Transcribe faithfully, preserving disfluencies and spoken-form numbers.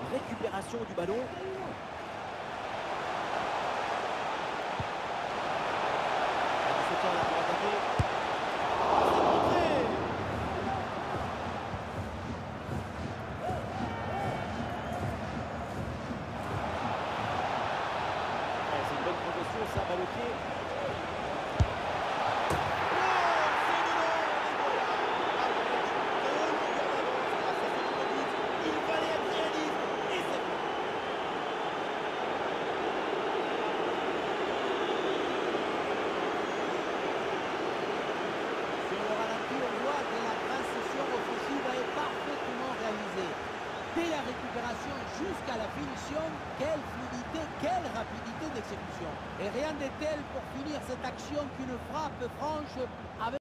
récupération du ballon. dix-sept ans là pour attaquer. C'est rentré. Ouais, c'est une bonne progression, ça, balle au pied. Dès la récupération jusqu'à la finition, quelle fluidité, quelle rapidité d'exécution. Et rien de tel pour finir cette action qu'une frappe franche avec